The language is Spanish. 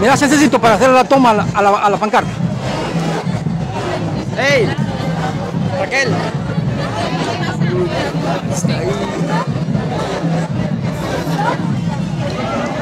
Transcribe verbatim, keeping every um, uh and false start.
Me das necesito para hacer la toma a la, a la, a la pancarta. ¡Ey! Raquel. Está ahí.